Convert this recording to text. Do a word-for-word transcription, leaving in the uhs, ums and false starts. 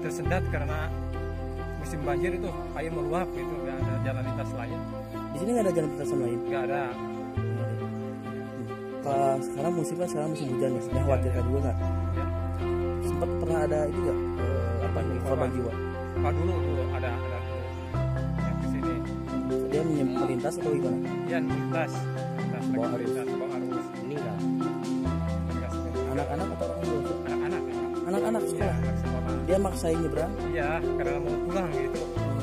tersendat karena musim banjir itu air meluap gitu, nggak ada jalan lintas lain. Di sini nggak ada jalan lintas lain. Nggak ada. Kalau sekarang musimnya sekarang musim hujan nih, saya khawatirkan juga nggak? Ya. Sempat pernah ada itu nggak eh, apa nih korban jiwa? Ah dulu dulu ada ada dulu yang ke sini. Dia menyem- melintas atau gimana? Ya lintas, lintas Bawa lagi arus. lintas, bawa arus. Meninggal. Gas. Anak-anak atau orang dewasa? Anak-anak ya. Anak-anak Iya, sekolah. anak sekolah. Dia maksain nyebrang. Iya, karena mau pulang gitu. Hmm.